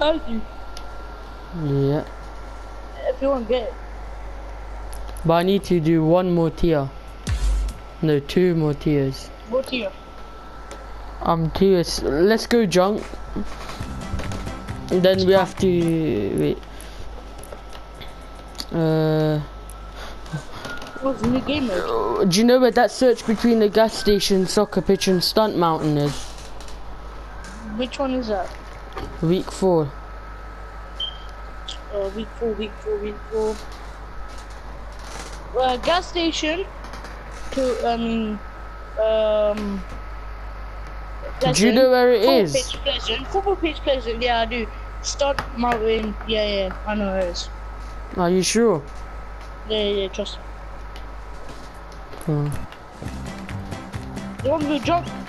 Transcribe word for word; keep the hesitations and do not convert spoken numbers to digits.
I do. Yeah. If you want to get it. But I need to do one more tier. No, two more tiers. What tier? I'm curious. Let's go junk. And then we have to wait. Uh, What's the new game mode? uh, do you know where that search between the gas station, soccer pitch, and stunt mountain is? Which one is that? Week four. Uh, week four, week four, week four. Uh, gas station. To I mean, um. Do you know where it Football is? Pitch Pleasant. Football pitch Pleasant. Yeah, I do. Stunt mountain. Yeah, yeah. I know where it is. Are you sure? Yeah, yeah, yeah, trust me. Hmm. You want to go jump?